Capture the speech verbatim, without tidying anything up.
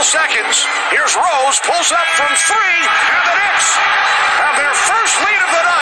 seconds. Here's Rose, pulls up from three, and